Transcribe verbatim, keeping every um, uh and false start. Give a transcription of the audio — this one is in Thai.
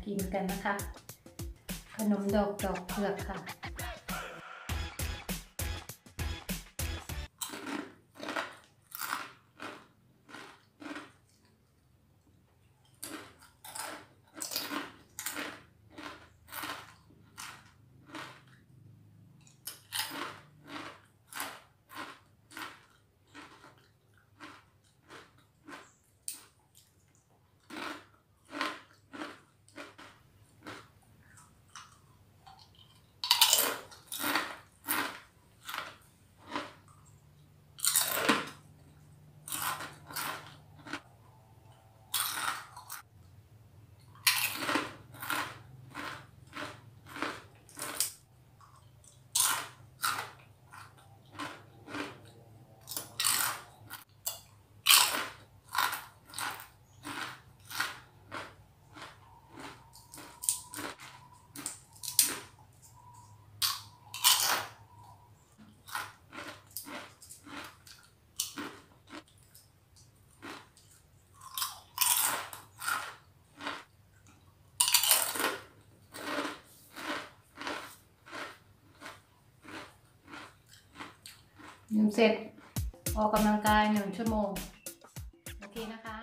กินกันนะคะขนมดอกดอกเผือกค่ะหนึ่งเสร็จออกกำลังกายหนึ่งชั่วโมงโอเคนะคะ